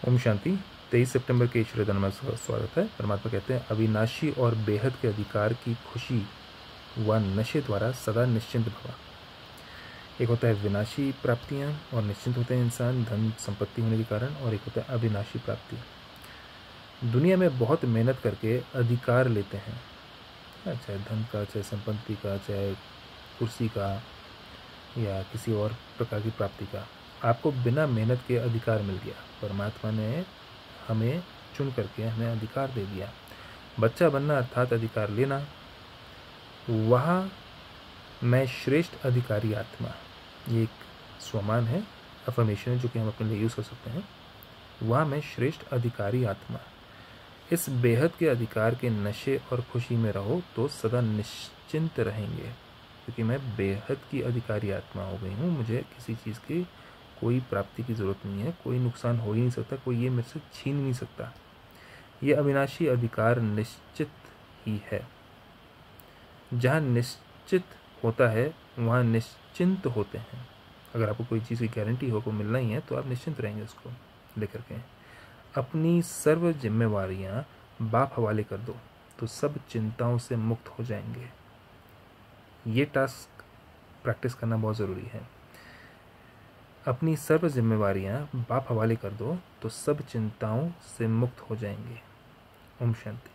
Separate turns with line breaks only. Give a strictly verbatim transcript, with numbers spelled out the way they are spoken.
ओम शांति। तेईस सितंबर के ईश्वर धर्म में स्वागत है। परमात्मा कहते हैं, अविनाशी और बेहद के अधिकार की खुशी व नशे द्वारा सदा निश्चिंत भवा। एक होता है विनाशी प्राप्तियां और निश्चिंत होते हैं इंसान धन संपत्ति होने के कारण, और एक होता है अविनाशी प्राप्ति। दुनिया में बहुत मेहनत करके अधिकार लेते हैं, चाहे धन का, चाहे संपत्ति का, चाहे कुर्सी का या किसी और प्रकार की प्राप्ति का। आपको बिना मेहनत के अधिकार मिल गया। परमात्मा ने हमें चुन करके हमें अधिकार दे दिया। बच्चा बनना अर्थात अधिकार लेना। वहाँ मैं श्रेष्ठ अधिकारी आत्मा, ये एक स्वमान है, अफर्मेशन है जो कि हम अपने लिए यूज़ कर सकते हैं। वहाँ मैं श्रेष्ठ अधिकारी आत्मा। इस बेहद के अधिकार के नशे और खुशी में रहो तो सदा निश्चिंत रहेंगे, क्योंकि मैं बेहद की अधिकारी आत्मा हो गई हूँ। मुझे किसी चीज़ की कोई प्राप्ति की ज़रूरत नहीं है, कोई नुकसान हो ही नहीं सकता, कोई ये मेरे से छीन नहीं सकता। ये अविनाशी अधिकार निश्चित ही है। जहाँ निश्चित होता है वहाँ निश्चिंत होते हैं। अगर आपको कोई चीज़ की गारंटी हो को मिलना ही है तो आप निश्चिंत रहेंगे उसको लेकर के। अपनी सर्व जिम्मेवारियाँ बाप हवाले कर दो तो सब चिंताओं से मुक्त हो जाएंगे। ये टास्क प्रैक्टिस करना बहुत ज़रूरी है। अपनी सर्व जिम्मेवारियाँ बाप हवाले कर दो तो सब चिंताओं से मुक्त हो जाएंगे। ओम शांति।